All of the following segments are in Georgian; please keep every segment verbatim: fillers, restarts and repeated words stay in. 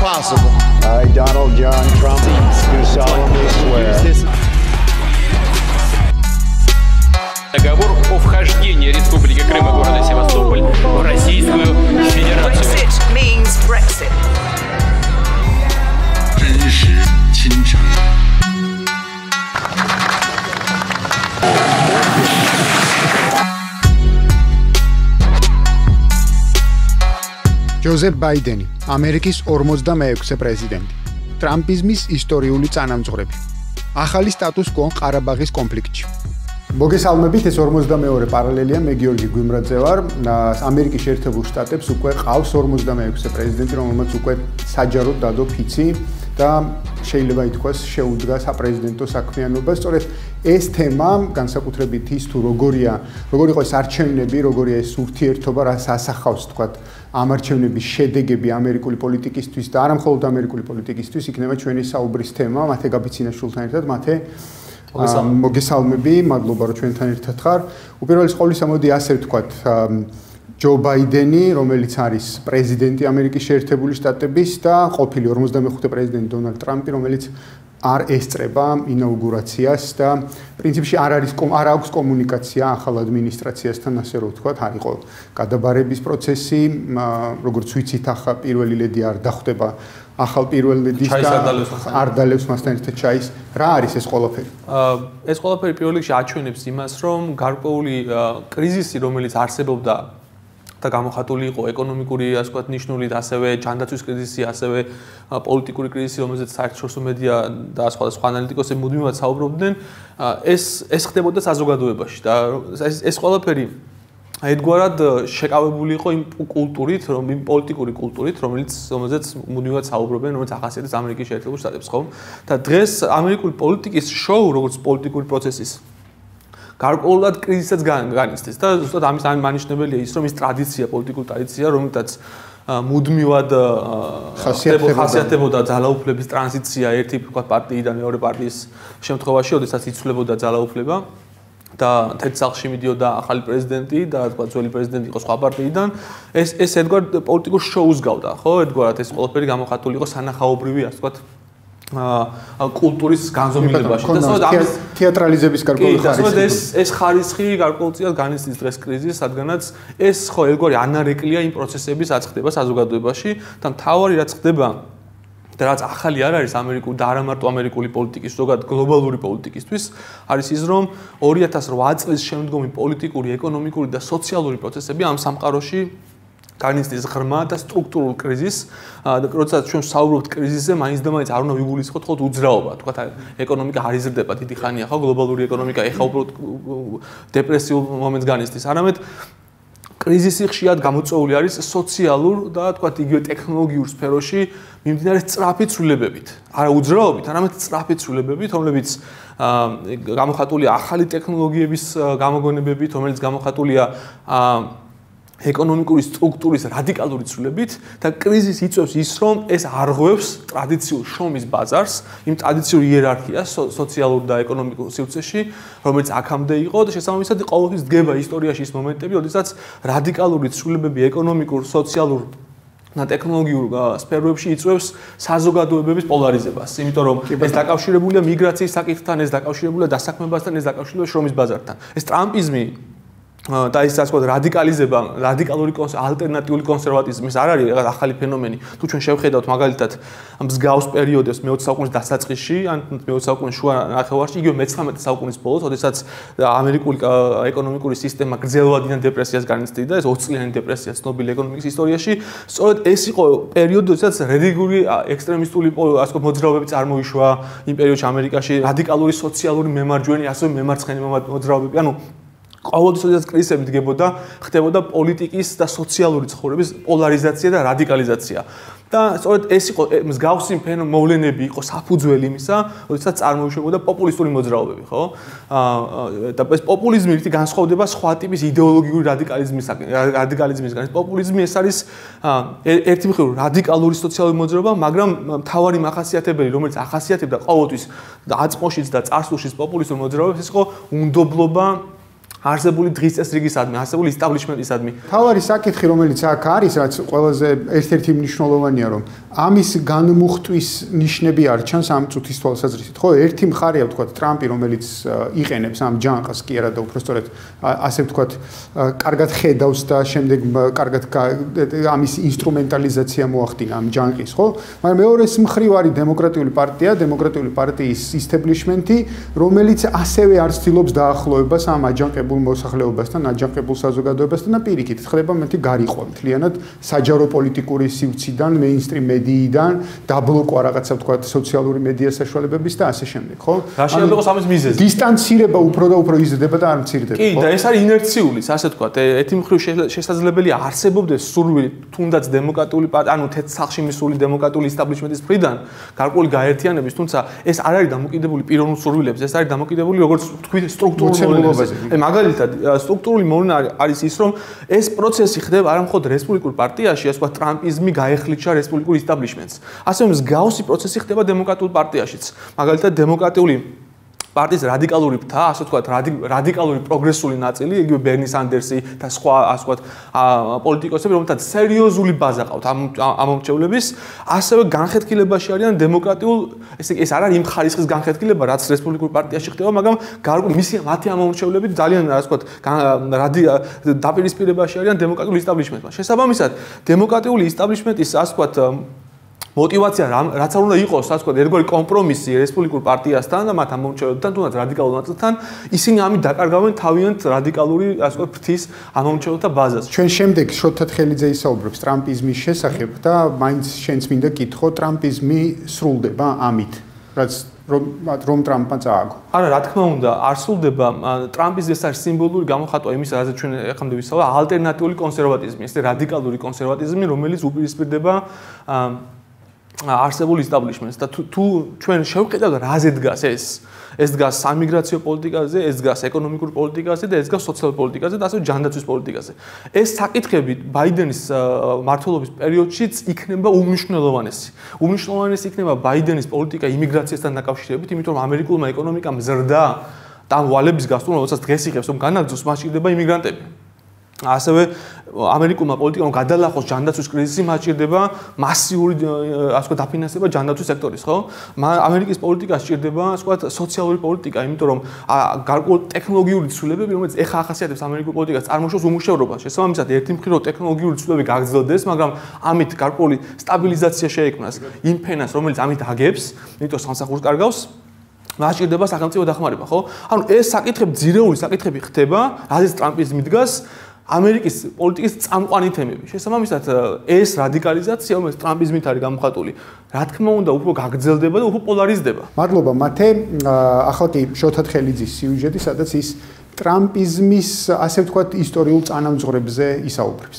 possible. I, Donald John Trump, do solemnly swear. Договор о вхождении Республики Крым и города Севастополь в Российскую Федерацию. Brexit means Brexit. 真实倾城。 ჯოზეფ ბაიდენი, ამერიკის ორმოცდამეექვსე პრეზიდენტი, ტრამპიზმის ისტორიული წანამძღვრები, ახალი სტატუს-კვო ყარაბაღის კონფლიქტში. მოგესალმებით, ეს ორმოცდამეორე პარალელია, მე გიორგი გვიმრაძე ვარ. ამერიკის შეერთებულ შტატებს უკვე ყავს ორმოცდამეექვსე პრეზიდენტი, რომელმაც უკვე საჯაროდ დადო ფიცი და შეიძლება ითქვას შეუდგა საპრეზიდენტო საქმიანობას. სწორედ ეს თემა, განსაკუთრებით ის თუ როგორია, როგორ იყო ეს არჩევნები, როგორია ეს ურთიერთობა, რას ასახავს თქვათ ამ არჩევნების შედეგები ამერიკული პოლიტიკისთვის და არა მხოლოდ ამერიკული პოლიტიკისთვის, იქნება ჩვენი საუბრის თემა. მათე გაბიცინაშვილთან ერთად, მათე მოგესალმები, მადლობა რომ ჩვენთან ერთად ხარ. უპირველეს ყოვლისა, მოდი ასე ვთქვათ, ჯო ბაიდენი, რომელიც არის პრეზიდენტი ამერიკის შეერთებული შტატების და ყოფილი ორმოცდამეხუთე პრეზიდენტი დონალდ ტრამპი, რომელიც არ ესწრება ინაუგურაციას და პრინციპში არ არის არ აქვს კომუნიკაცია ახალ ადმინისტრაციასთან, ასე რომ ვთქვათ, არ იყო გადაბარების პროცესი, როგორც ვიცით, ახლა პირველი ლედი არ დახვდება ახალ პირველ ლედის და არ დალევს მასთან ერთად ჩაის. რა არის ეს ყველაფერი? ეს ყველაფერი პირველ რიგში აჩვენებს იმას, რომ გარკვეული კრიზისი, რომელიც არსებობდა და გამოხატული იყო ეკონომიკური, ასე ვთქვათ, ნიშნულით, ასევე ჯანდაცვის კრიზისი, ასევე პოლიტიკური კრიზისი, რომელზეც საერთაშორისო მედია და სხვადასხვა ანალიტიკოსები მუდმივად საუბრობდნენ, ეს ეს ხდებოდა საზოგადოებაში და ეს ეს ყველაფერი ერთგვარად შეკავებული იყო იმ კულტურით, იმ პოლიტიკური კულტურით, რომელიც რომელზეც მუდმივად საუბრობენ, რომელიც ახასიათებს ამერიკის შეერთებულ შტატებს, ხო? და დღეს ამერიკული პოლიტიკის შოუ, როგორც პოლიტიკური პროცესის გარკვეულად კრიზისაც განიცდის და ზუსტად ამის მანიშნებელია ის, რომ ის ტრადიცია, პოლიტიკური ტრადიცია, რომელთაც მუდმივად ხასიათდებოდა ძალაუფლების ტრანზიცია ერთი ვთქვათ პარტიიდან მეორე პარტიის შემთხვევაში, როდესაც იცვლებოდა ძალაუფლება და თეთრ სახლში მიდიოდა ახალი პრეზიდენტი და თქვა ძველი პრეზიდენტი იყო სხვა პარტიიდან, ეს ეს ერთგვარ პოლიტიკურ შოუს გავდა, ხო? ერთგვარად ეს ყველაფერი გამოხატული იყო სანახაობრივი, ასე ვთქვათ, კულტურის განზომილებაში და სწორედ ამის თეატრალიზების გარკვეული ხარისხი. ეს ეს ხარისხი გარკვეულწილად განიცდის დღეს კრიზისს, რადგანაც ეს ხო ერთგვარი ანარეკლია იმ პროცესების, რაც ხდება საზოგადოებაში და მთავარი რაც ხდება და რაც ახალი არ არის ამერიკული და არა მარტო ამერიკული პოლიტიკის, ზოგადად გლობალური პოლიტიკისთვის, არის ის, რომ ორი ათას რვა წლის შემდგომი პოლიტიკური, ეკონომიკური და სოციალური პროცესები ამ სამყაროში განიცდის ღრმა და სტრუქტურულ კრიზისს და როდესაც ჩვენ საუბრობთ კრიზისზე, მაინც და მაინც არ უნდა ვიგულისხმოთ ხოლმე უძრაობა, თქვათ ეკონომიკა არ იზრდება დიდი ხანია, ხო, გლობალური ეკონომიკა ეხლა უფრო დეპრესიულ მომენტს განიცდის, არამედ კრიზისი ხშირად გამოწვეული არის სოციალურ და თქვათ იგივე ტექნოლოგიურ სფეროში მიმდინარე სწრაფი ცვლილებებით, არა უძრაობით, არამედ სწრაფი ცვლილებებით, რომლებიც გამოხატულია ახალი ტექნოლოგიების გამოგონებებით, რომელიც გამოხატულია ეკონომიკური სტრუქტურის რადიკალური ცვლილებით და კრიზისი იწვევს ის, რომ ეს არღვევს ტრადიციულ შრომის ბაზარს, იმ ტრადიციულ იერარქიას სოციალურ და ეკონომიკურ სივრცეში, რომელიც აქამდე იყო და შესაბამისად ყოველთვის დგება ისტორიაში ის მომენტები, როდესაც რადიკალური ცვლილებები ეკონომიკურ, სოციალურ და ტექნოლოგიურ სფეროებში იწვევს საზოგადოებების პოლარიზებას, იმიტომ რომ ეს დაკავშირებულია მიგრაციის საკითხთან, ეს დაკავშირებულია დასაქმებასთან, ეს დაკავშირებულია შრომის ბაზართან. ეს ტრამპიზმი და ის ასე ვთქვათ რადიკალიზება, რადიკალური ალტერნატიული კონსერვატიზმის არ არის რაღაც ახალი ფენომენი. თუ ჩვენ შევხედავთ მაგალითად მსგავს პერიოდებს მეოცე საუკუნის დასაწყისში, ან მეოცე საუკუნის შუა ნახევარში, იგივე მეცხრამეტე საუკუნის ბოლოს, როდესაც ამერიკული ეკონომიკური სისტემა გრძელვადიან დეპრესიას განიცდიდა, ეს ოცი წლიანი დეპრესია ცნობილი ეკონომიკის ისტორიაში, სწორედ ეს იყო პერიოდი, როდესაც რადიკალური ექსტრემისტული ასე ვთქვათ მოძრაობები წარმოიშვა იმ პერიოდში ამერიკაში, რადიკალური სოციალური მემარჯვენე, ასევე მემარცხენე მოძრაობები, ანუ ყოველთვის როდესაც კრიზისები დგებოდა, ხდებოდა პოლიტიკის და სოციალური ცხოვრების პოლარიზაცია და რადიკალიზაცია. და სწორედ ეს იყო მსგავსი მოვლენები იყო საფუძველი იმისა, როდესაც წარმოიშვებოდა პოპულისტური მოძრაობები, ხო? და ეს პოპულიზმი ერთი განსხვავდება სხვა ტიპის იდეოლოგიური რადიკალიზმისგან. რადიკალიზმისგან. ეს პოპულიზმი ეს არის ერთი მხრივ რადიკალური სოციალური მოძრაობა, მაგრამ მთავარი მახასიათებელი, რომელიც ახასიათებდა ყოველთვის და აწმოშიც და წარსულშიც პოპულისტურ მოძრაობებს, ის იყო უნდობლობა არსებული დღის წესრიგისადმი, არსებული ისტაბლიშმენტისადმი. მთავარი საკითხი, რომელიც აქ არის, რაც ყველაზე ერთ-ერთი მნიშვნელოვანია, რომ ამის განმუხტვის ნიშნები არ ჩანს ამ წუთის თვალსაზრისით. ხო, ერთი მხარეა ვთქვათ ტრამპი, რომელიც იყენებს ამ ჯანყას, კი არა და უბრალოდ ასე ვთქვათ, კარგად ხედავს და შემდეგ კარგად ამის ინსტრუმენტალიზაცია მოახდინა ამ ჯანყის, ხო? მაგრამ მეორეს მხრივ არის დემოკრატიული პარტია, დემოკრატიული პარტიის ისტაბლიშმენტი, რომელიც ასევე არ ცდილობს დაახლოებას ამ აჯანყებულ მოსახლეობასთან, აჯანყებულ საზოგადოებასთან და პირიქით ხდება მეტი გარიყვა მთლიანად საჯარო პოლიტიკური სივრციდან, მეინსტრიმ მედიიდან, დაბლოკვა რაღაცა ვთქვათ სოციალური მედია საშუალებების და ასე შემდეგ, ხო? რა შეიძლება იყოს ამის მიზეზი? დისტანცირება უფრო და უფრო იზრდება და არ მცირდება, ხო? კი, და ეს არის ინერციული, ასე ვთქვათ, ერთი მხრივ შესაძლებელია არსებობდეს სრული თუნდაც დემოკრატიული პარტია, ანუ თეთრ სახლში მისული დემოკრატიული ისტაბლიშმენტის მხრიდან გარკვეული გაერთიანების, თუმცა ეს არ არის დამოკიდებული პიროვნულ სურვილებზე, ეს არის დამოკიდებული როგორც თქვით სტრუქტურულ მოვლენებზე. აი მაგალითად, სტრუქტურული მოვლენა არის ის, რომ ეს პროცესი ხდება არა მხოლოდ რესპუბლიკურ პარტიაში, ასე ვთქვათ, ტრამპიზმი გაეხლიჩა რესპუბლიკურ ისტაბლიშმენტს. ასევე მსგავსი პროცესი ხდება დემოკრატიულ პარტიაშიც. მაგალითად, დემოკრატიული პარტიის რადიკალური ფთა, ასე ვთქვათ, რადიკალური პროგრესული ნაწილი, იგივე ბერნი სანდერსი და სხვა, ასე ვთქვათ, პოლიტიკოსები, რომელთაც სერიოზული ბაზა ყავთ ამ ამომრჩევლების, ასევე განხეთქილებაში არიან დემოკრატიულ, ესე იგი, ეს არ არის იმ ხარისხის განხეთქილება, რაც რესპუბლიკურ პარტიაში ხდება, მაგრამ გარკვეული მისი მათე ამომრჩევლები ძალიან, ასე ვთქვათ, დაპირისპირებაში არიან დემოკრატიულ ისტაბლიშმენტთან. შესაბამისად, დემოკრატიული ისტაბლიშმენტის, ასე ვთქვათ, мотивация რაც არ უნდა იყოს, ასე ვთქვათ, ერთგვარი კომპრომისი რესპუბლიკურ პარტიასთან და მათ ამომრჩეველებთან, თუნდაც რადიკალურ ნაწილთან, ისინი ამით დაკარგავენ თავიანთ რადიკალური, ასე ვთქვათ, ფრთის ამომრჩეველთა ბაზას. ჩვენ შემდეგ შოთა თხელიძე ისაუბრებს ტრამპიზმის შესახებ და მაინც შენც მინდა კითხო, ტრამპიზმი სრულდება ამით, რაც რომ რომ ტრამპმა წააგო. არა, რა თქმა უნდა, არ სრულდება. ტრამპიზმი ეს არის სიმბოლური გამოხატვა იმის, რაზეც ჩვენ ეხამდე ვისაუბრეთ, ალტერნატიული კონსერვატიზმი, ეს რადიკალური კონსერვატიზმი, რომელიც უპირისპირდება არსებულ ისტაბლიშმენტს და თუ ჩვენ შევყიდავთ რაზე დგას ეს ეს დგას სამიგრაციო პოლიტიკაზე, ეს დგას ეკონომიკურ პოლიტიკაზე და ეს დგას სოციალურ პოლიტიკაზე და ასევე ჯანდაცვის პოლიტიკაზე. ეს საკითხები ბაიდენის მმართველობის პერიოდშიც იქნება უმნიშვნელოვანესი. უმნიშვნელოვანესი იქნება ბაიდენის პოლიტიკა იმიგრაციასთან დაკავშირებით, იმიტომ რომ ამერიკულმა ეკონომიკამ ზრდა და ვალების გასწორება, როდესაც დღეს იღებს, რომ განაგრძოს, მას ჭირდება იმიგრანტები. ასევე ამერიკულმა პოლიტიკამ გადალახოს ჯანდაცვის კრიზისი, მას ჭირდება მასიური, ასე ვთქვათ, დაფინანსება ჯანდაცვის სექტორის, ხო? ამერიკის პოლიტიკას ჭირდება, ასე ვთქვათ, სოციალური პოლიტიკა, იმიტომ რომ გარკვეული ტექნოლოგიური ცვლილებები, რომელიც ეხა ახასიათებს ამერიკულ პოლიტიკას, წარმოშობს უმუშევრობას. შესაბამისად, ერთი მხრივ ტექნოლოგიური ცვლილებები გაგრძელდეს, მაგრამ ამით გარკვეული სტაბილიზაცია შეექმნას იმ ფენას, რომელიც ამით აგებს, იმიტომ სამსახურს კარგავს. მას ჭირდება სახელმწიფო დახმარება, ხო? ანუ ეს საკითხები, ძირეული საკითხები ხდება, რაზეც ტრამპიზმი დგას. ამერიკის პოლიტიკის წამყვანი თემები. შესაბამისად, ეს რადიკალიზაცია, რომელიც ტრამპიზმით არის გამოხატული, რა თქმა უნდა, უფრო გაგრძელდება და უფრო პოლარიზდება. მადლობა, მათე. ახლა კი შოთა თხელიძის სიუჟეტი, სადაც ის ტრამპიზმის, ასე ვთქვათ, ისტორიულ წანამძღვრებზე ისაუბრებს.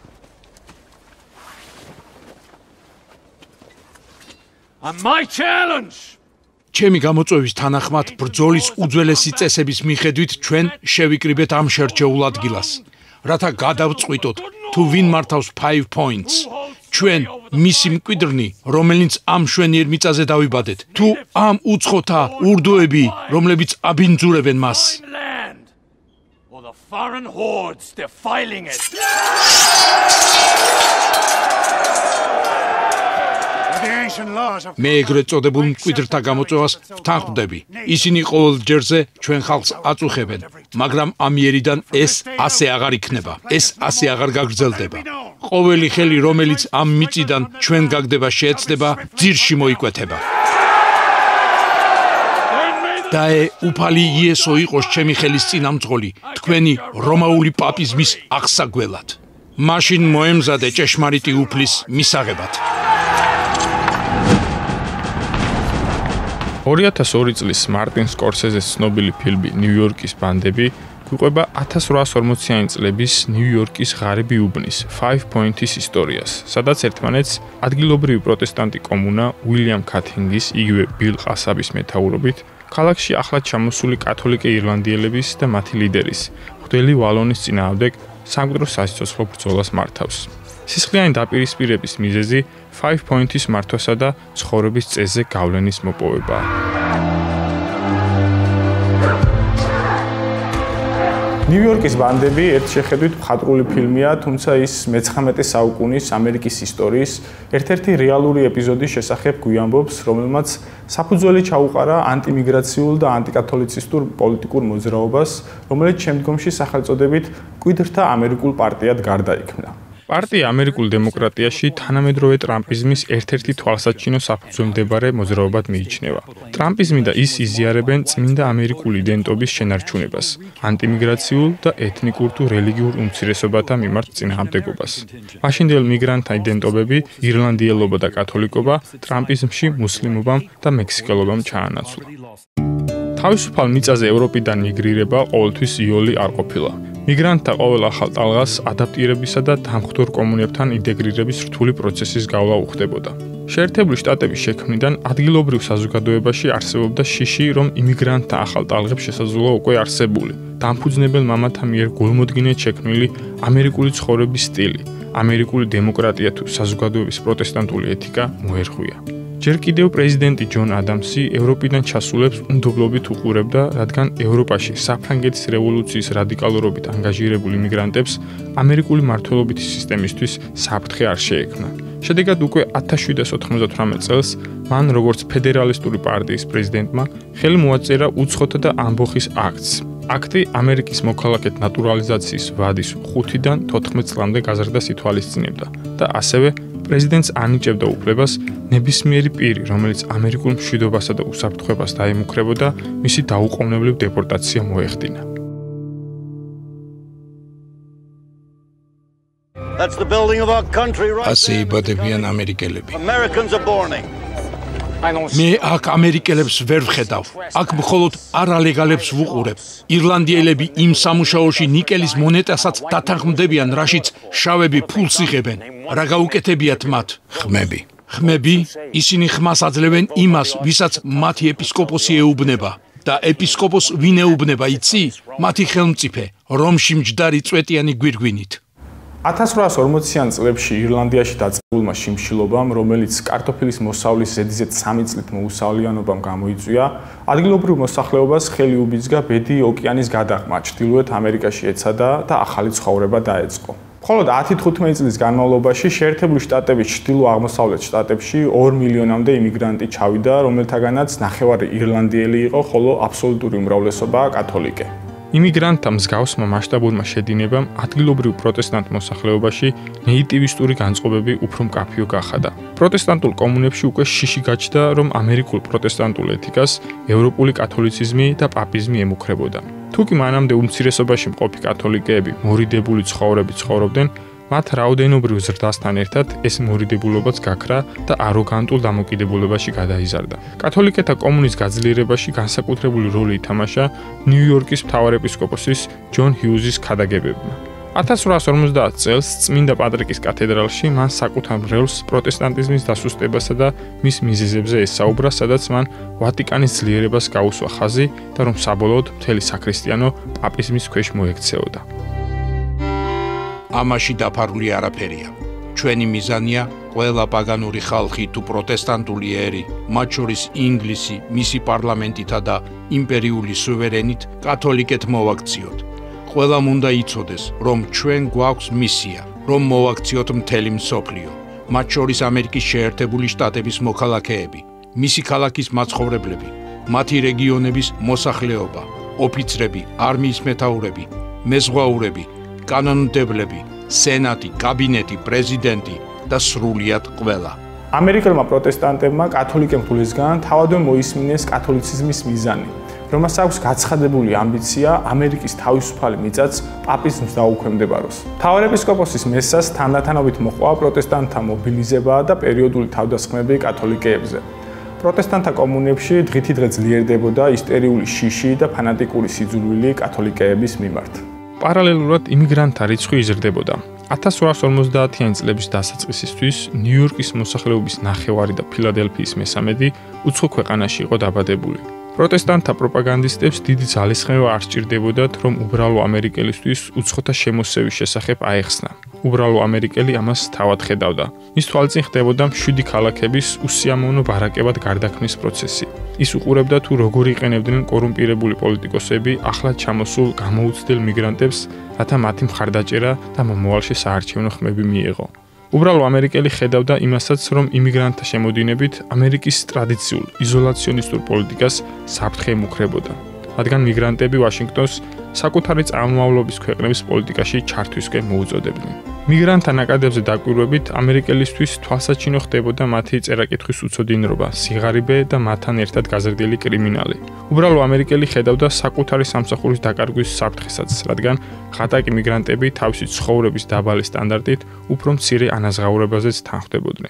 And my challenge ჩემი გამოწვევის თანახმად, ბრძოლის უძველესი წესების მიხედვით ჩვენ შევიკრიბეთ ამ შერჩეულ ადგილას. რათა გადავწყვიტოთ თუ ვინ მართავს five points. ჩვენ მისი მკვიდრნი, რომელიც ამ შვენიერ მიწაზე დავიბადეთ, თუ ამ უცხოთა ურდოები, რომლებიც აბინძურებენ მას. or the foreign hordes defiling it. მე ეგრეთ წოდებულ მკვიდრთა გამოწვევას ვთანხმდები. ისინი ყოველ ჯერზე ჩვენ ხალხს აწუხებენ, მაგრამ ამიერიდან ეს ასე აღარ იქნება. ეს ასე აღარ გაგრძელდება. ყოველი ხელი, რომელიც ამ მიწიდან ჩვენ გაგდება შეეცდება, ძირში მოიკვეთება. დაე უფალი იესო იყოს ჩემი ხელის წინამძღოლი, თქვენი რომაული პაპიზმის აღსაგველად. მაშინ მოემზადე ჭეშმარიტი უფლის მისაღებად. ორი ათას ორი წლის მარტინ სკორსეზეს ცნობილი ფილმი ნიუ-იორკის ბანდები გვიყვება ათას რვაას ორმოციანი წლების ნიუ-იორკის ღარიბი უბნის five points ისტორიას, სადაც ერთმანეთს ადგილობრივი პროტესტანტი კომუნა უილიამ კათინგის, იგივე ბილ ყასაბის მეთაურობით, ქალაქში ახლად ჩამოსული კათოლიკე ირლანდიელების და მათი ლიდერის, მღვდელი ვალონის წინააღმდეგ სამკვიდრო სასიცოცხლო ბრძოლას მართავს. სისხლიანი დაპირისპირების მიზეზი five points მართვასა და ცხოვრების წესზე გავლენის მოპოვებაა. ნიუ-იორკის ბანდები ერთ შეხედვით მხატვრული ფილმია, თუმცა ის მეცხრამეტე საუკუნის ამერიკის ისტორიის ერთ-ერთი რეალური ეპიზოდის შესახებ გვიამბობს, რომელმაც საფუძველი ჩაუყარა ანტიმიგრაციულ და ანტიკათოლიცისტურ პოლიტიკურ მოძრაობას, რომელიც შემდგომში სახელწოდებით მკვიდრთა ამერიკულ პარტიად გარდაიქმნა. პარტია ამერიკულ დემოკრატიაში თანამედროვე ტრამპიზმის ერთ-ერთი თვალსაჩინო საფუძველმდებარე მოძრაობად მიიჩნევა. ტრამპიზმი და ის იზიარებენ წმინდა ამერიკული იდენტობის შენარჩუნებას, ანტიმიგრაციულ და ეთნიკურ თუ რელიგიურ უმცირესობათა მიმართ წინააღმდეგობას. მაშინდელ მიგრანტთა იდენტობები, ირლანდიელობა და კათოლიკობა ტრამპიზმში მუსლიმობამ და მექსიკელობამ ჩაანაცვლა. თავისუფალ მიწაზე ევროპიდან მიგრირება ყოველთვის იოლი არ ყოფილა. მიგრანტთა ყოველ ახალ ტალღას ადაპტირებისა და დამხდარ კომუნებთან ინტეგრირების რთული პროცესის გავლა უხდებოდა. შეერთებული შტატების შექმნიდან ადგილობრივ საზოგადოებაში არსებობდა შიში, რომ იმიგრანტთა ახალ ტალღებს შესაძლოა უკვე არსებული, დამფუძნებელ მამათა მიერ გულმოდგინედ შექმნილი ამერიკული ცხოვრების სტილი, ამერიკული დემოკრატია თუ საზოგადოების პროტესტანტული ეთიკა მოერღვია. ჯერ კიდევ პრეზიდენტი ჯონ ადამსი ევროპიდან ჩასულებს უნდობლობით უყურებდა, რადგან ევროპაში საფრანგეთის რევოლუციის რადიკალურობით ანგაჟირებულ იმიგრანტებს ამერიკული მმართველობითი სისტემისთვის საფრთხე არ შეექმნა. შედეგად უკვე ათას შვიდსათ ოთხმოცდათვრამეტ წელს მან როგორც ფედერალისტური პარტიის პრეზიდენტმა ხელი მოაწერა უცხოთა და ამბოხის აქტს. აქტი ამერიკის მოქალაქედ ნატურალიზაციის ვადის ხუთიდან თოთხმეტ წლამდე გაზრდას ითვალისწინებდა და ასევე პრეზიდენტს ანიჭებდა უფლებას ნებისმიერი პირი, რომელიც ამერიკულ მშვიდობასა და უსაფრთხოებას დაემუქრებოდა, მისი დაუყოვნებლივ დეპორტაცია მოეხდინა. That's the building of our country right. ასე იბადებიან ამერიკელები. Americans are borning. მე აქ ამერიკელებს ვერ ვხედავ. აქ მხოლოდ არალეგალებს ვუყურებ. ირლანდიელები იმ სამუშაოში ნიკელის მონეტასაც დათანხმდებიან, რაშიც შავები ფულს იღებენ. რა გაუკეთებიათ მათ? ხმები. ხმები? ისინი ხმას აძლევენ იმას, ვისაც მათი ეპისკოპოსი ეუბნება. და ეპისკოპოს ვინ ეუბნება, იცი? მათი ხელმწიფე, რომში მჯდარი წვეტიანი გვირგვინით. ათას რვაას ორმოციან წლებში ირლანდიაში დაწყებულმა შიმშილობამ, რომელიც კარტოფილის მოსავლის ზედიზედ სამი წლით მოუსავლიანობამ გამოიწვია, ადგილობრივ მოსახლეობას ხელი უბიძგა ბედი ოკეანის გადაღმა, ჩრდილოეთ ამერიკაში ეცადა და ახალი ცხოვრება დაეწყო. მხოლოდ ათი თხუთმეტი წლის განმავლობაში შეერთებული შტატების ჩრდილო-აღმოსავლეთ შტატებში ორ მილიონამდე იმიგრანტი ჩავიდა, რომელთაგანაც ნახევარი ირლანდიელი იყო, ხოლო აბსოლუტური უმრავლესობაა კათოლიკე. იმიგრანტთა მსგავსმა მასშტაბურმა შედინებამ ადგილობრივ პროტესტანტ მოსახლეობაში ნეიტივისტური განწყობები უფრო მკაფიო გახადა. პროტესტანტულ კომუნებში უკვე შიში გაჩნდა, რომ ამერიკულ პროტესტანტულ ეთიკას ევროპული კათოლიციზმი და პაპიზმი ემუქრებოდა. თუკი მანამდე უმცირესობაში მყოფი კათოლიკეები მორიდებული ცხოვრები ცხოვრობდნენ, მათ რაოდენობრივ ზრდასთან ერთად ეს მორიდებულობაც გაქრა და აროგანტულ დამოკიდებულებაში გადაიზარდა. კათოლიკეთა კომუნის გაძლიერებაში განსაკუთრებული როლი ითამაშა ნიუ-იორკის მთავარ ეპისკოპოსის ჯონ ჰიუზის ქადაგებებმა. ათას რვაას ორმოცდაათ წელს წმინდა პატრიკის კათედრალში მან საკუთარ მრევლს პროტესტანტიზმის დასუსტებასა და მის მიზეზებზე ესაუბრა, სადაც მან ვატიკანის ძლიერებას გაუსვა ხაზი და რომ საბოლოოდ მთელი საქრისტიანო პაპიზმის ქვეშ მოექცეოდა. ამაში დაფარული არაფერია. ჩვენი მიზანია ყველა პაგანური ხალხი თუ პროტესტანტული ერი, მათ შორის ინგლისი, მისი პარლამენტითა და იმპერიული სუვერენით კათოლიკეთ მოვაქციოთ. ყველამ უნდა იცოდეს, რომ ჩვენ გვაქვს მისია, რომ მოვაქციოთ მთელი მსოფლიო, მათ შორის ამერიკის შეერთებული შტატების მოქალაქეები, მისი ქალაქის მაცხოვრებლები, მათი რეგიონების მოსახლეობა, ოფიცრები, არმიის მეთაურები, მეზღვაურები, კანონმდებლები, სენატი, კაბინეტი, პრეზიდენტი და სრულიად ყველა. ამერიკელმა პროტესტანტებმა კათოლიკე მღვდლისგან თავადვე მოისმინეს კათოლიციზმის მიზანი, რომელსაც აქვს გაცხადებული ამბიცია ამერიკის თავისუფალი მიწაც პაპიზმს დაუქვემდებაროს. მთავარ ეპისკოპოსის მესას თანდათანობით მოჰყვა პროტესტანტთა მობილიზება და პერიოდული თავდასხმები კათოლიკეებზე. პროტესტანტთა კომუნებში დღითიდღე ძლიერდებოდა ისტერიული შიში და ფანატიკური სიძულვილი კათოლიკეების მიმართ. პარალელურად იმიგრანტთა რიცხვი იზრდებოდა. ათას რვაას ორმოცდაათიანი წლების დასაწყისისთვის ნიუ-იორკის მოსახლეობის ნახევარი და ფილადელფიის მესამედი უცხო ქვეყანაში იყო დაბადებული. პროტესტანტთა პროპაგანდისტებს დიდი ძალისხმევა არ სჭირდებოდათ, რომ უბრალო ამერიკელისთვის უცხოთა შემოსევის შესახებ აეხსნა. უბრალო ამერიკელი ამას თავად ხედავდა. მის თვალწინ ხდებოდა მშვიდი ქალაქების უსიამოვნო ბარაკებად გარდაქმნის პროცესი. ის უყურებდა თუ როგორ იყენებდნენ კორუმპირებული პოლიტიკოსები ახლად ჩამოსულ გამოუცდილ მიგრანტებს, რათა მათი მხარდაჭერა და მომავალში საარჩევნო ხმები მიეღო. უბრალო ამერიკელი ხედავდა იმასაც, რომ იმიგრანტთა შემოდინებით ამერიკის ტრადიციულ იზოლაციონისტურ პოლიტიკას საფრთხე ემუქრებოდა, რადგან მიგრანტები ვაშინგტონს საკუთარი წარმომავლობის ქვეყნების პოლიტიკაში ჩართვისკენ მოუწოდებდნენ. მიგრანტთა ნაკადებზე დაკვირვებით ამერიკელისთვის თვალსაჩინო ხდებოდა მათი წერა-კითხვის უცოდინრობა, სიღარიბე და მათთან ერთად გაზრდილი კრიმინალი. უბრალო ამერიკელი ხედავდა საკუთარი სამსახურის დაკარგვის საფრთხესაც, რადგან ღატაკი მიგრანტები თავისი ცხოვრების დაბალი სტანდარტით უფრო მცირე ანაზღაურებაზეც თანხმდებოდნენ.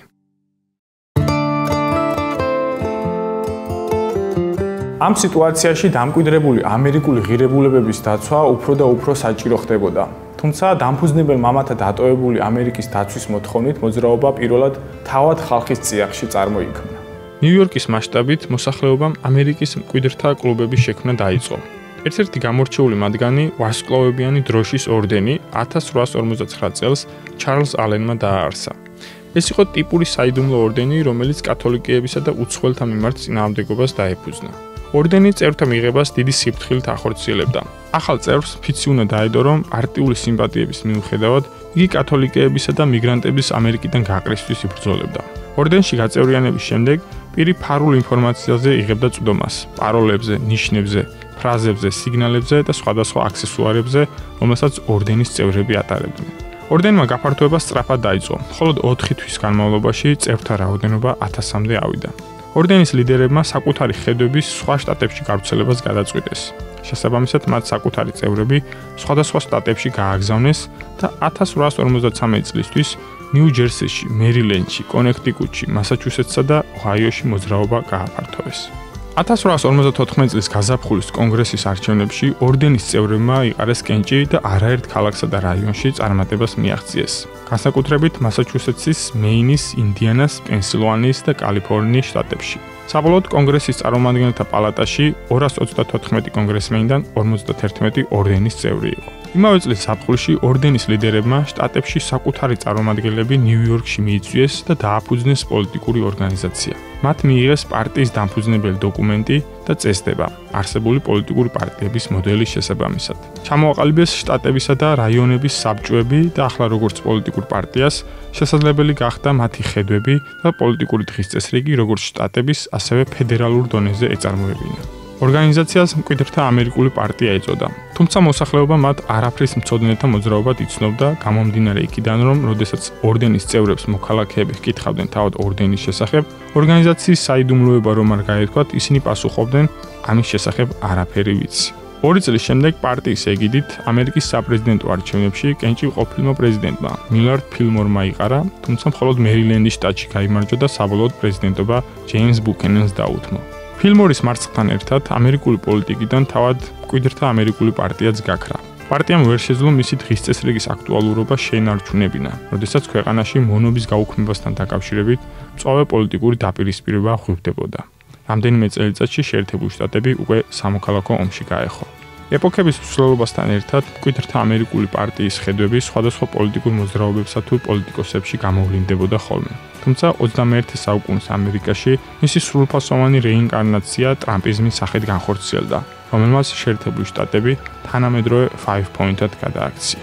ამ სიტუაციაში დამკვიდრებული ამერიკული ღირებულებების დაცვა უფრო და უფრო საჭირო ხდებოდა. თუმცა დამფუძნებელ მამათა დატოვებული ამერიკის დაცვის მოთხოვნით მოძრაობა პირველად თავად ხალხის წიაღში წარმოიქმნა. ნიუ-იორკის მასშტაბით მოსახლეობამ ამერიკის მკვიდრთა კლუბების შექმნა დაიწყო. ერთ-ერთი გამორჩეული მათგანი ვარსკვლავებიანი დროშის ორდენი ათას რვაას ორმოცდაცხრა წელს ჩარლზ ალენმა დააარსა. ეს იყო ტიპური საიდუმლო ორდენი, რომელიც კათოლიკეებისა და უცხოელთა მიმართ წინააღმდეგობას დაეფუძნა. ორდენი წევრთა მიღებას დიდი სიფრთხილით ახორციელებდა. ახალ წევრს ფიცი უნდა დაედო, რომ პარტიული სიმპათიების მიუხედავად იგი კათოლიკეებისა და მიგრანტების ამერიკიდან გაყრისთვის იბრძოლებდა. ორდენში გაწევრიანების შემდეგ პირი ფარულ ინფორმაციაზე იღებდა წვდომას, პაროლებზე, ნიშნებზე, ფრაზებზე, სიგნალებზე და სხვადასხვა აქსესუარებზე, რომელსაც ორდენის წევრები ატარებდნენ. ორდენმა გაფართოება სწრაფად დაიწყო, მხოლოდ ოთხი თვის განმავლობაში წევრთა რაოდენობა ათასამდე ავიდა. ორდენის ლიდერებმა საკუთარი ხედვების სხვა შტატებში გავრცელებას გადაწყვიტეს. შესაბამისად, მათ საკუთარი წევრები სხვადასხვა შტატებში გააგზავნეს და ათას რვაას ორმოცდათვრამეტი წლისთვის ნიუ-ჯერსიში, მერილენდში, კონექტიკუტში, მასაჩუსეტსა და ოჰაიოში მოძრაობა გააფართოვეს. ათას რვაას ორმოცდათოთხმეტი წლის გაზაფხულის კონგრესის არჩევნებში ორდენის წევრებმა იყარეს კენჭი და არაერთ ქალაქსა და რაიონში წარმატებას მიაღწიეს. განსაკუთრებით მასაჩუსეტსის, მეინის, ინდიანას, პენსილვანიის და კალიფორნიის შტატებში. საბოლოოდ კონგრესის წარმომადგენელთა პალატაში ორას ოცდათოთხმეტი კონგრესმენიდან ორმოცდაათერთმეტი ორდენის წევრი იყო. იმავე წლის ზაფხულში ორდენის ლიდერებმა შტატებში საკუთარი წარმომადგენლები ნიუ-იორკში მიიწვიეს და დააფუძნეს პოლიტიკური ორგანიზაცია. მათ მიიღეს პარტიის დამფუძნებელი დოკუმენტი და წესდება არსებული პოლიტიკური პარტიების მოდელის შესაბამისად. ჩამოაყალიბეს შტატებისა და რაიონების საბჭოები და ახლა როგორც პოლიტიკურ პარტიას შესაძლებელი გახდა მათი ხედვები და პოლიტიკური დღის წესრიგი როგორც შტატების, ასევე ფედერალურ დონეზე ეწარმოებინა. ორგანიზაციას მკვიდრთა ამერიკული პარტია ეწოდა. თუმცა მოსახლეობა მათ არაფრის მცოდნეთა მოძრაობად იცნობდა, გამომდინარე იქიდან, რომ როდესაც ორდენის წევრებს მოქალაქეები ჰკითხავდნენ თავად ორდენის შესახებ, ორგანიზაციის საიდუმლოება რომ არ გაერთქვათ, ისინი პასუხობდნენ, ამის შესახებ არაფერი ვიცი. ორი წლის შემდეგ პარტიის ეგიდით ამერიკის საპრეზიდენტო არჩევნებში კენჭი ყოფილმა პრეზიდენტმა მილარდ ფილმორმა იყარა, თუმცა მხოლოდ მერილენდის შტატში გაიმარჯვა და საბოლოოდ პრეზიდენტობა ჯეიმს ბუკენენს დაუთმო. ფილმორის მარცხთან ერთად ამერიკული პოლიტიკიდან თავად მკვიდრთა ამერიკული პარტიაც გაქრა. პარტიამ ვერ შეძლო მისი დღის წესრიგის აქტუალურობა შეინარჩუნებინა, როდესაც ქვეყანაში მონობის გაუქმებასთან დაკავშირებით მწვავე პოლიტიკური დაპირისპირება ღვივდებოდა. რამდენიმე წელიწადში შეერთებული შტატები უკვე სამოქალაქო ომში გაეხო. ეპოქების ცვლილობასთან ერთად მკვიდრთა ამერიკული პარტიის ხედვები სხვადასხვა პოლიტიკურ მოძრაობებსა თუ პოლიტიკოსებში გამოვლინდებოდა ხოლმე. თუმცა ოცდამეერთე საუკუნის ამერიკაში მისი სრულფასოვანი რეინკარნაცია ტრამპიზმის სახით განხორციელდა, რომელმაც შეერთებული შტატები თანამედროვე five point-ად გადააქცია.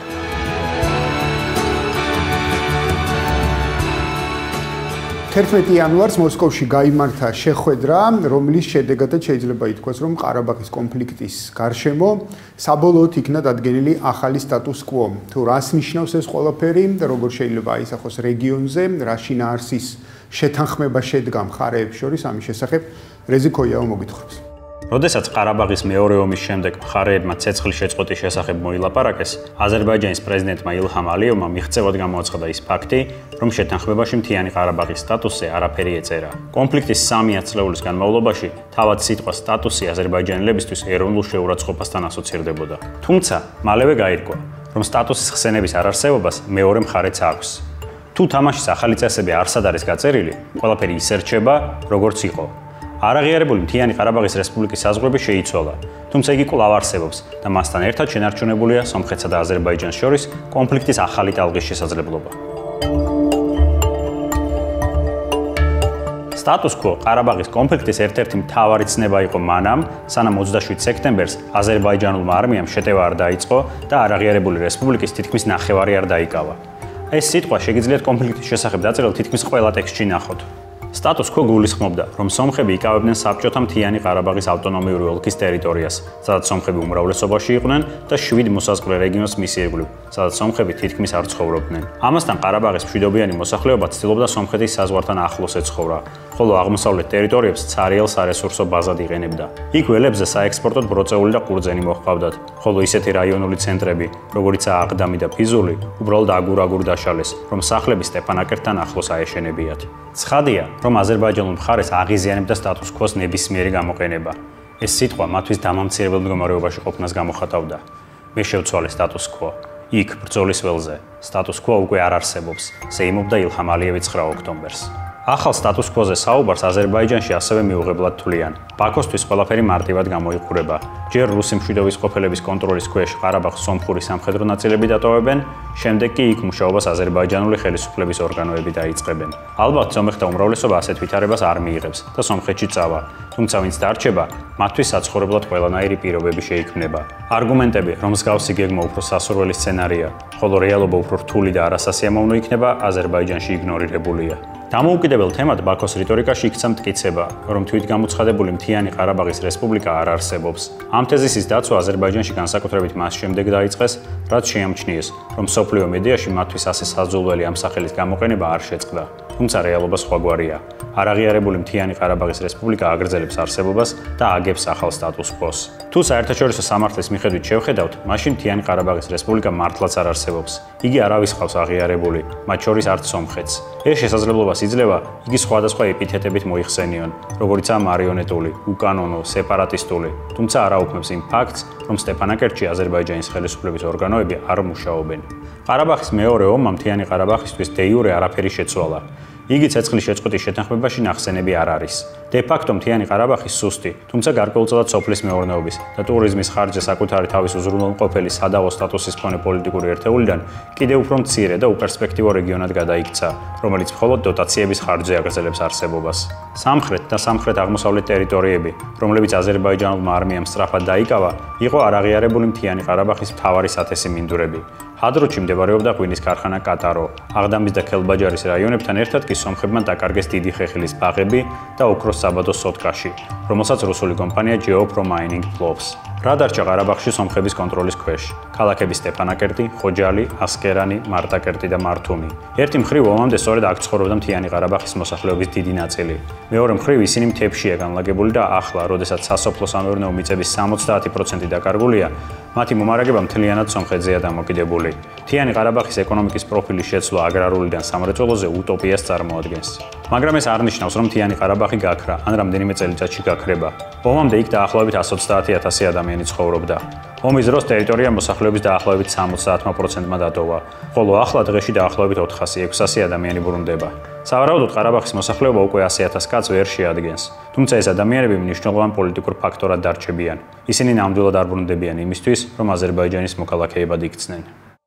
ერთ-ერთი იანვარს მოსკოვში გაიმართა შეხვედრა, რომლის შედეგადაც შეიძლება ითქვას, რომ ყარაბაღის კონფლიქტის გარშემო საბოლოოდ იქნა დადგენილი ახალი სტატუს-კვო. თუ რას ნიშნავს ეს ყველაფერი, როგორ შეიძლება აისახოს რეგიონზე, რა შინაარსის შეთანხმება შედგა მხარეებს შორის, ამის შესახებ რეზიკოიაო მოგითხრობს. როდესაც ყარაბაღის მეორე ომის შემდეგ მხარეებმა ცეცხლის შეწყვეტის შესახებ მოილაპარაკეს, აზერბაიჯანის პრეზიდენტმა ილჰამ ალიევმა მიღწევად გამოაცხადა ის ფაქტი, რომ შეთანხმებაში მთიანი ყარაბაღის სტატუსზე არაფერი ეწერა. კონფლიქტის სამი ათწლეულის განმავლობაში თავად სიტყვა სტატუსი აზერბაიჯანელებისთვის ეროვნულ შეურაცხყოფასთან ასოცირდებოდა. თუმცა, მალევე გაირკვა, რომ სტატუსის ხსენების არარსებობას მეორე მხარეც აქვს. თუ თამაშის ახალი წესები არსად არის გაწერილი, ყველაფერი ისე რჩება, როგორც იყო. არაღიარებული მთიანი ყარაბაღის რესპუბლიკის საზღვრები შეიცვალა, თუმცა იგი კვლავ არსებობს და მასთან ერთად შენარჩუნებულია სომხეთსა და აზერბაიჯანს შორის კონფლიქტის ახალი ტალღის შესაძლებლობა. სტატუს-კვო ყარაბაღის კონფლიქტის ერთ-ერთი მთავარი ცნება იყო მანამ, სანამ ოცდაშვიდ სექტემბერს აზერბაიჯანულმა არმიამ შეტევა არ დაიწყო და არაღიარებული რესპუბლიკის თითქმის ნახევარი არ დაიკავა. ეს სიტყვა შეგიძლიათ კონფლიქტის შესახებ დაწერილ თითქმის ყველა ტექსტში ნახოთ. სტატუს-კვო გულისხმობდა, რომ სომხები იკავებდნენ საბჭოთა მთიანი ყარაბაღის ავტონომიური ოლქის ტერიტორიას, სადაც სომხები უმრავლესობაში იყვნენ და შვიდ მოსაზღვრე რეგიონს მის ირგვლივ, სადაც სომხები თითქმის არ ცხოვრობდნენ. ამასთან ყარაბაღის მშვიდობიანი მოსახლეობა ცდილობდა სომხეთის საზღვართან ახლოს ეცხოვრა, ხოლო აღმოსავლეთ ტერიტორიებს ცარიელ სარესურსო ბაზად იყენებდა. იქ ველებზე საექსპორტოდ ბროწეული და ყურძენი მოჰყავდათ, ხოლო ისეთი რაიონული ცენტრები, როგორიცაა აღდამი და ფიზული, უბრალოდ აგურ-აგურ დაშალეს, რომ სახლები სტეპანაკერტთან ახლოს აეშენებიათ. ცხადია, რომ აზერბაიჯანულ მხარეს აღიზიანებდა სტატუს-კვოს ნებისმიერი გამოყენება. ეს სიტყვა მათთვის დამამცირებელ მდგომარეობაში ყოფნას გამოხატავდა. მე შევცვალე სტატუს-კვო. იქ ბრძოლის ველზე სტატუს-კვო უკვე არ არსებობს, ზეიმობდა ილჰამ ალიევი ცხრა ოქტომბერს. ახალ სტატუს-კვოზე საუბარს აზერბაიჯანში ასევე მიუღებლად თვლიან. ბაქოსთვის ყველაფერი მარტივად გამოიყურება. ჯერ რუსი მშვიდობის ყოფილების კონტროლის ქვეშ ყარაბაღს სომხური სამხედრო ნაწილები დატოვებენ, შემდეგ კი იქ მუშაობას აზერბაიჯანული ხელისუფლების ორგანოები დაიწყებენ. ალბათ სომეხთა უმრავლესობა ასეთ ვითარებას არ მიიღებს და სომხეთში წავა, თუმცა ვინც დარჩება, მათთვის საცხოვრებლად ყველანაირი პირობები შეიქმნება. არგუმენტები, რომ მსგავსი გეგმა უფრო სასურველი სცენარია, ხოლო რეალობა უფრო რთული და არასასიამოვნო იქნება, აზერბაიჯანში იგნორირებულია. დამოუკიდებელ თემად ბაქოს რიტორიკაში იქცა მტკიცება, რომ თვითგამოცხადებული მთიანი ყარაბაღის რესპუბლიკა არ არსებობს. ამ თეზისის დაცვა აზერბაიჯანში განსაკუთრებით მას შემდეგ დაიწყეს, რაც შეამჩნიეს, რომ მსოფლიო მედიაში მათთვის ასე საზულველი ამ სახელის გამოყენება არ შეწყდა. თუმცა რეალობა სხვაგვარია. არაღიარებული მთიანი ყარაბაღის რესპუბლიკა აგრძელებს არსებობას და აგებს ახალ სტატუს-კვოს. თუ საერთაშორისო სამართლის მიხედვით შევხედავთ, მაშინ მთიანი ყარაბაღის რესპუბლიკა მართლაც არ არსებობს. იგი არავის ყავს აღიარებული, მათ შორის არც სომხეთს. ეს შესაძლებლობას იძლევა იგი სხვადასხვა ეპითეტებით მოიხსენიონ, როგორიცაა მარიონეტული, უკანონო, სეპარატისტული, თუმცა არ აუქმებს იმ ფაქტს, რომ სტეპანაკერტში აზერბაიჯანის ხელისუფლების ორგანოები არ მუშაობენ. ყარაბაღის მეორე ომმა მთიანი ყარაბაღისთვის დე-იურე არაფერი შეცვალა. იგი ცეცხლის შეწყვეტის შეთანხმებაში ნახსენები არ არის. დე-ფაქტო მთიანი ყარაბაღი სუსტი, თუმცა გარკვეულწილად სოფლის მეურნეობის და ტურიზმის ხარჯზე საკუთარი თავის უზრუნველყოფელი სადავო სტატუსის მქონე პოლიტიკური ერთეულიდან კიდევ უფრო მცირე და უპერსპექტივო რეგიონად გადაიქცა, რომელიც მხოლოდ დოტაციების ხარჯზე აგრძელებს არსებობას. სამხრეთ და სამხრეთ-აღმოსავლეთ ტერიტორიები, რომლებიც აზერბაიჯანულმა არმიამ სწრაფად დაიკავა, იყო არაღიარებული მთიანი ყარაბაღის მთავარი სათესი მინდვრები. ჰადრუთში მდებარეობდა ღვინის ქარხანა კატარო, აღდამის და ქელბაჯარის რაიონებთან ერთად კი სომხებმა დაკარგეს დიდი ხეხილის ბაღები და ოქროს საბადო სოტკაში, რომელსაც რუსული კომპანია ჯეოპრო მაინინგ ფლობს. რა დარჩა ყარაბაღში სომხების კონტროლის ქვეშ? ქალაქები სტეპანაკერტი, ხოჯალი, ასკერანი, მარტაკერტი და მართუმი. ერთი მხრივ ომამდე სწორედ აქ ცხოვრობდა მთიანი ყარაბაღის მოსახლეობის დიდი ნაწილი. მეორე მხრივ ისინი მთებშია განლაგებული და ახლა, როდესაც სასოფლო-სამეურნეო მიწების სამოცდაათი პროცენტი დაკარგულია, მათი მომარაგება მთლიანად სომხეთზეა დამოკიდებული. მთიანი ყარაბაღის ეკონომიკის პროფილის შეცვლა აგრარულიდან სამრეწველოზე უტოპიას წარმოადგენს. მაგრამ ეს არ ნიშნავს, რომ მთიანი ყარაბაღი გაქრა, ან რამდენიმე წელიწადში გაქრება. ომამდე იქ დაახლოებით εκατს ოცდაათი ათასი ადამიანი ცხოვრობდა. ომის დროს ტერიტორია მოსახლეობის დაახლოებით სამოცდაათმა პროცენტმა დატოვა, ხოლო ახლა დღეში დაახლოებით ოთხასი ექვსასი ადამიანი ბრუნდება. სავარაუდოდ ყარაბაღის მოსახლეობა უკვე ასი ათას კაცს ვერ შეადგენს, თუმცა ეს ადამიანები მნიშვნელოვან პოლიტიკურ ფაქტორად დარჩებიან. ისინი ნამდვილად არ ბრუნდებიან იმისთვის, რომ აზერბაიჯანის მოქალაქეებად იქცნენ.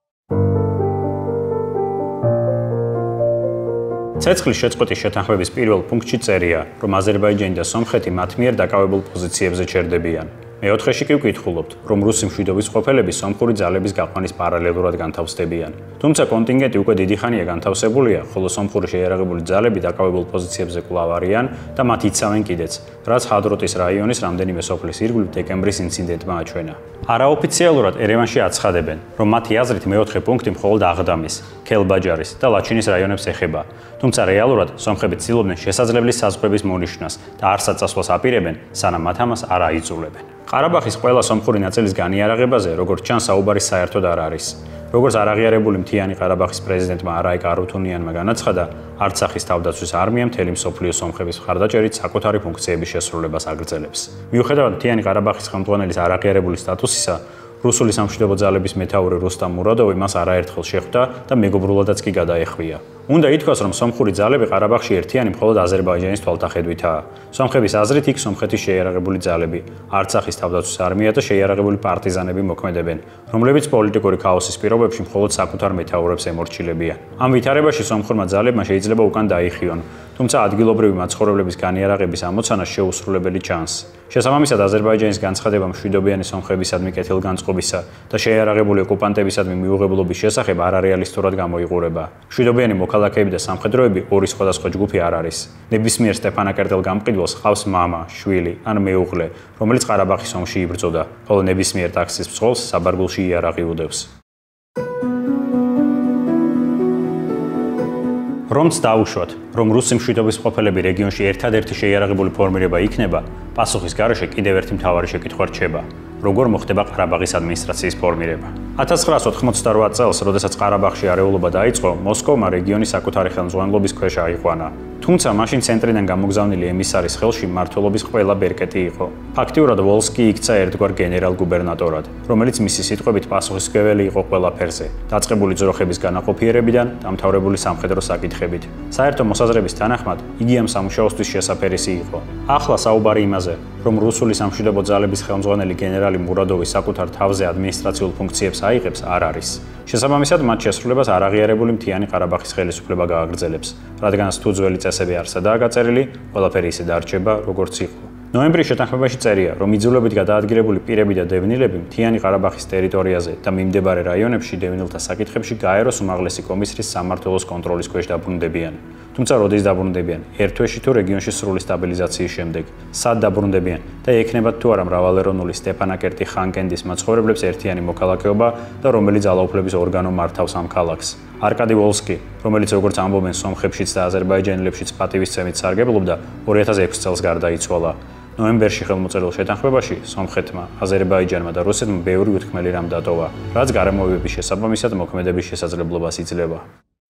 ცეცხლის შეწყვეტის შეთანხმების პირველ პუნქტში წერია, რომ აზერბაიჯანი და სომხეთი მათ მიერ დაკავებულ პოზიციებზე ჩერდებიან. მეოთხეში კი ვკითხულობთ, რომ რუსი მშვიდობის ყოფილები სომხური ძალების გაყვანის პარალელურად განთავსდებიან. თუმცა კონტინგენტი უკვე დიდი ხანია განთავსებულია, ხოლო სომხური შეიარაღებული ძალები დაკავებულ პოზიციებზე კვლავ არიან და მათ იცავენ კიდეც, რაც ჰადროტის რაიონის რამდენიმე სოფლის ირგვლივ დეკემბრის ინციდენტმა აჩვენა. არაოფიციალურად ერევანში აცხადებენ, რომ მათი აზრით მეოთხე პუნქტი მხოლოდ აღდამის, ქელბაჯარის და ლაჩინის რაიონებს ეხება, თუმცა რეალურად სომხები ცდილობდნენ შესაძლებელი საზღვრების მონიშნვას და არ საწასვლას აპირებენ, სანამ მათ ამას არ აიძულებენ. ყარაბაღის ყველა სომხური ნაწილის განიარაღებაზე, როგორც ჩანს, საუბარი საერთოდ არ არის. როგორც არაღიარებული მთიანი ყარაბაღის პრეზიდენტმა არაიკ არუთუნიანმა განაცხადა, არცახის თავდაცვის არმია მთელი მსოფლიო სომხების მხარდაჭერით საკუთარი ფუნქციების შესრულებას აგრძელებს. მიუხედავად მთიანი ყარაბაღის ხელმძღვანელის არაღიარებული სტატუსისა, რუსული სამშვიდობო ძალების მეთაური რუსტამ მურადოვი მას არაერთხელ შეხვდა და მეგობრულადაც კი გადაეხვია. უნდა ითქვას, რომ სომხური ძალები ყარაბაღში ერთიანი მხოლოდ აზერბაიჯანის თვალთახედვითაა. სომხების აზრით იქ სომხეთის შეიარაღებული ძალები, არცახის თავდაცვის არმია და შეიარაღებული პარტიზანები მოქმედებენ, რომლებიც პოლიტიკური ქაოსის პირობებში მხოლოდ საკუთარ მეთაურებს ემორჩილებიან. ამ ვითარებაში სომხურმა ძალებმა შეიძლება უკან დაიხიონ, თუმცა ადგილობრივი მაცხოვრებლების განიარაღების ამოცანა შეუსრულებელი ჩანს. შესაბამისად, აზერბაიჯანის განცხადება მშვიდობიანი სომხებისადმი კეთილგანწყობისა და შეიარაღებული ოკუპანტებისადმი მიუღებლობის შესახებ არარეალისტურად გამოიყურება. მშვიდობიანი მოქალაქეები და სამხედროები ორი სხვადასხვა ჯგუფი არ არის. ნებისმიერ სტეფანაკერტელ გამყიდველს ჰყავს მამა, შვილი ან მეუღლე, რომელიც ყარაბაღის ომში იბრძოდა, ხოლო ნებისმიერ ტაქსის მძღოლს საბარგულში იარაღი უდევს. რომც დაუშვათ, რომ რუსი მშვიდობის ყოფილები რეგიონში ერთადერთი შეიარაღებული ფორმირება იქნება, პასუხის გარეშე კიდევ ერთი მთავარი შეკითხვა რჩება: როგორ მოხდება ყარაბაღის ადმინისტრაციის ფორმირება? ათას ცხრაას ოთხმოცდაოთხ წელს, როდესაც ყარაბაღში არეულობა დაიწყო, მოსკოვმა რეგიონი საკუთარი ხელმძღვანელობის ქვეშ აიყვანა. თუმცა მაშინ ცენტრიდან გამოგზავნილი ემისარის ხელში მმართველობის ყველა ბერკეტი იყო. ფაქტიურად ვოლსკი იქცა ერთგვარ გენერალ-გუბერნატორად, რომელიც მისი სიტყვებით პასუხისმგებელი იყო ყველაფერზე, დაწყებული ძროხების განაყოფიერებიდან დამთავრებული სამხედრო საკითხებით. საერთო მოსაზრების თანახმად, იგი ამ სამუშაოსთვის შესაფერისი იყო. ახლა საუბარი იმაზე, რომ რუსული სამშვიდობო ძალების ხელმძღვანელი გენერალი მურადოვი საკუთარ თავზე ადმინისტრაციულ ფუნქციებს აიღებს, არ არის. შესაბამისად, მათ შესრულებას არ აღიარებული მთიანი ყარაბაღის ხელისუფლება გააგრძელებს, რადგანაც თუ ძველი წესები არსადაა გაწერილი, ყველაფერი ისე დარჩება, როგორც იყო. ნოემბრის შეთანხმებაში წერია, რომ იძულებით გადაადგილებული პირები და დევნილები მთიანი ყარაბაღის ტერიტორიაზე და მიმდებარე რაიონებში დევნილთა საკითხებში გაეროს უმაღლესი კომისრის სამმართველოს კონტროლის ქვეშ დაბრუნდებიან. თუმცა როდის დაბრუნდებიან? ერთ თვეში თუ რეგიონში სრული სტაბილიზაციის შემდეგ, სად დაბრუნდებიან და ექნებათ თუ არა მრავალეროვნული სტეფანაკერტი ხანკენდის მაცხოვრებლებს ერთიანი მოქალაქეობა და რომელი ძალაუფლების ორგანო მართავს ამ ქალაქს. არკადი ვოლსკი, რომელიც როგორც ამბობენ სომხებშიც და აზერბაიჯანელებშიც პატივისცემით სარგებლობდა, ორი ათას ექვსი წელს გარდაიცვალა. ნოემბერში ხელმოწერილ შეთანხმებაში სომხეთმა, აზერბაიჯანმა და რუსეთმა ბევრი უთქმელი რამ დატოვა, რაც გარემოებების შესაბამისად მოქმედების შესაძლებლობას იძლევა.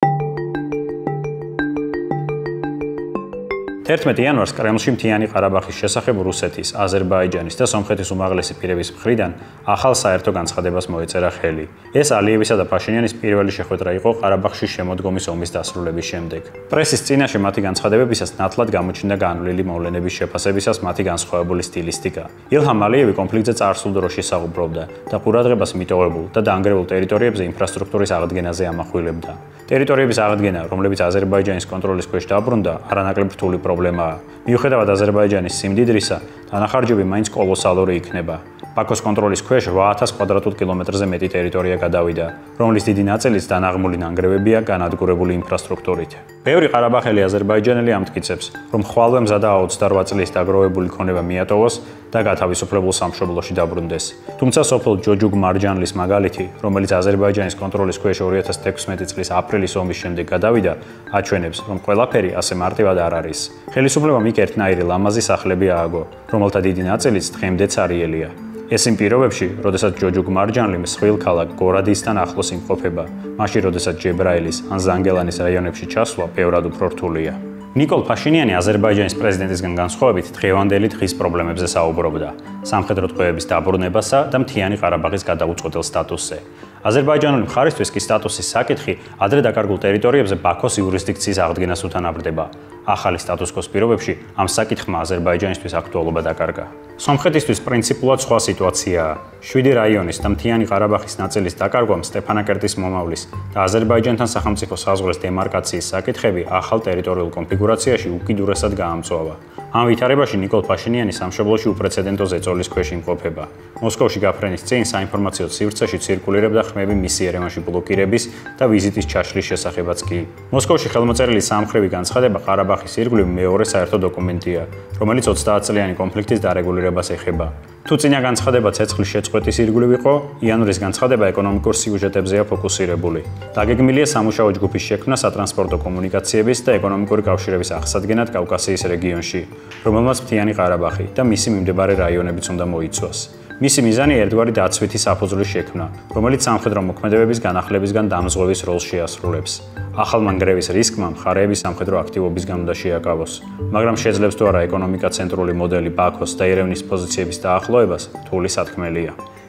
თერთმეტი იანვარს კრემლში მთიანი ყარაბაღის შესახებ რუსეთის, აზერბაიჯანის და სომხეთის უმაღლესი პირების მხრიდან ახალ საერთო განცხადებას მოეწერა ხელი. ეს ალიევისა და ფაშინიანის პირველი შეხვედრა იყო ყარაბაღში შემოდგომის ომის დასრულების შემდეგ. პრესის წინაშე მათი განცხადებებისას ნათლად გამოჩნდა განვლილი მოვლენების შეფასებისას მათი განსხვავებული სტილისტიკა. ილჰამ ალიევი კონფლიქტზე წარსულ დროში საუბრობდა და ყურადღებას მიტოვებულ და დაანგრეულ ტერიტორიებზე ინფრასტრუქტურის აღდგენაზე ამახვილებდა. ტერიტორიების აღდგენა, რომლებიც აზერბაიჯანის კონტროლის ქვეშ დაბრუნდა, არანაკლებ რთული პრობლემაა. მიუხედავად აზერბაიჯანის სიმდიდრისა, დანახარჯები მაინც კოლოსალური იქნება. ბაქოს კონტროლის ქვეშ რვა ათას კვადრატულ კილომეტრზე მეტი ტერიტორია გადავიდა, რომლის დიდი ნაწილიც დანაღმული ნანგრევებია განადგურებული ინფრასტრუქტურით. ბევრი ყარაბაღელი აზერბაიჯანელი ამტკიცებს, რომ ხვალვე მზადა ოცდარვა წლის დაგროვებული ქონება მიატოვოს და გათავისუფლებულ სამშობლოში დაბრუნდეს. თუმცა სოფელ ჯოჯუგ მარჯანლის მაგალითი, რომელიც აზერბაიჯანის კონტროლის ქვეშ ორი ათას თექვსმეტი წლის აპრილის ომის შემდეგ გადავიდა, აჩვენებს, რომ ყველაფერი ასე მარტივად არ არის. ხელისუფლებამ იქ ერთნაირი ლამაზი სახლები ააგო, რომელთა დიდი ნაწილიც დღემდეც არიელია. ეს იმ პირობებში, როდესაც ჯოჯუგ მარჯანლი მსხვილ ქალაქ გორადისთან ახლოს იმყოფება, მაშინ როდესაც ჯებრაილის ან ზანგელანის რაიონებში ჩასვლა ბევრად უფრო რთულია. ნიკოლ ფაშინიანი აზერბაიჯანის პრეზიდენტისგან განსხვავებით დღევანდელი დღის პრობლემებზე საუბრობდა, სამხედრო ტყვეების დაბრუნებასა და მთიანი ყარაბაღის გადაუწყვეტელ სტატუსზე. აზერბაიჯანული მხარისთვის კი სტატუსის საკითხი ადრე დაკარგულ ტერიტორიებზე ბაქოს იურისდიქციის აღდგენას უთანაბრდება. ახალი სტატუს-კვოს პირობებში ამ საკითხმა აზერბაიჯანისთვის აქტუალობა დაკარგა. სომხეთისთვის პრინციპულად სხვა სიტუაციაა. შვიდი რაიონის და მთიანი ყარაბაღის ნაწილის დაკარგვამ სტეფანაკერტის მომავლის და აზერბაიჯანთან სახელმწიფო საზღვრის დემარკაციის საკითხები ახალ ტერიტორიულ კონფიგურაციაში უკიდურესად გაამწვავა. ამ ვითარებაში ნიკოლ ფაშინიანი სამშობლოში უპრეცედენტო ზეწოლის ქვეშ იმყოფება. მოსკოვში გაფრენის წინ საინფორმაციო სივრცეში ცირკულირებდა ხმები მისი ერევანში ბლოკირების და ვიზიტის ჩაშლის შესახებაც კი. მოსკოვში ხელმოწერილი სამხრივი განცხადება ყარაბაღის ირგვლივ მეორე საერთო დოკუმენტია, რომელიც ოცდაათწლიანი კონფლიქტის დარეგულირებას ეხება. თუ წინა განცხადება ცეცხლის შეწყვეტის ირგვლივ იყო, იანვრის განცხადება ეკონომიკურ სიუჟეტებზეა ფოკუსირებული. დაგეგმილია სამუშაო ჯგუფის შექმნა სატრანსპორტო კომუნიკაციების და ეკონომიკური კავშირების აღსადგენად კავკასიის რეგიონში, რომელმაც მთიანი ყარაბაღი და მისი მიმდებარე რაიონებიც უნდა მოიცვას. მისი მიზანი ერთგვარი დაცვითი საფუძვლის შექმნა, რომელიც სამხედრო მოქმედებების განახლებისგან დამზღვევის როლს შეასრულებს. ახალმა ნგრევის რისკმა მხარეების სამხედრო აქტივობისგან უნდა შეაკავოს, მაგრამ შეძლებს თუ არა ეკონომიკა-ცენტრული მოდელი ბაქოს და ერევნის პოზიციების დაახლოებას, რთული სათქმელია.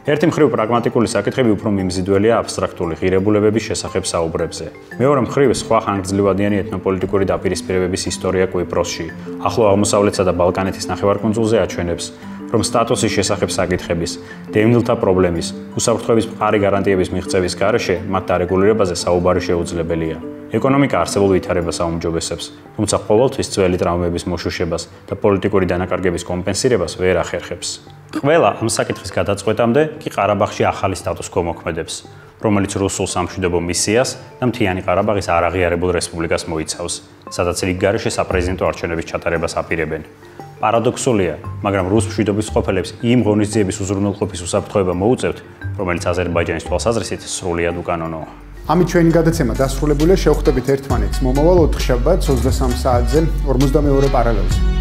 ერთი მხრივ პრაგმატიკული საკითხები უფრო მიმზიდველია აბსტრაქტული ღირებულებების შესახებ საუბრებზე. მეორე მხრივ სხვა ხანგრძლივადიანი ეთნოპოლიტიკური დაპირისპირებების ისტორია კვიპროსში, ახლო აღმოსავლეთსა და ბალკანეთის ნახევარკუნძულზე აჩვენებს, რომ სტატუსის შესახებ საკითხების, დევნილთა პრობლემის, უსაფრთხოების მყარი გარანტიების მიღწევის გარეშე მათ დარეგულირებაზე საუბარი შეუძლებელია. ეკონომიკა არსებულ ვითარებას აუმჯობესებს, თუმცა ყოველთვის ძველი ტრამვების მოშუშებას და პოლიტიკური დანაკარგების კომპენსირებას ვერ ახერხებს. ყველა ამ საკითხის გადაწყვეტამდე კი ყარაბაღში ახალი სტატუს-კვო მოქმედებს, რომელიც რუსულ სამშვიდობო მისიას და მთიანი ყარაბაღის არაღიარებულ რესპუბლიკას მოიცავს, სადაც რიგ გარეშე საპრეზიდენტო არჩევნების ჩატარებას აპირებენ. პარადოქსულია, მაგრამ რუს მშვიდობის ყოფილებს იმ ღონისძიების უზრუნველყოფის უსაფრთხოება მოუწევთ, რომელიც აზერბაიჯანის თვალსაზრისით სრულიად უკანონოა. ამით ჩვენი გადაცემა დასრულებულია. შევხვდებით ერთმანეთს მომავალ ოთხშაბათს ოცდასამ საათზე ორმოცდამეორე პარალელზე.